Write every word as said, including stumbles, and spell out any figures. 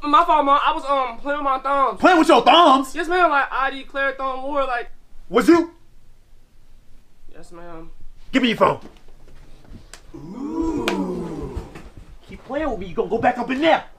my fault, mom. I was um playing with my thumbs. Playing with your thumbs? Yes, ma'am. Like I declared thumb war. Like. Was you? Yes, ma'am. Give me your phone. Ooh. Keep playing with me. You gonna go back up in there.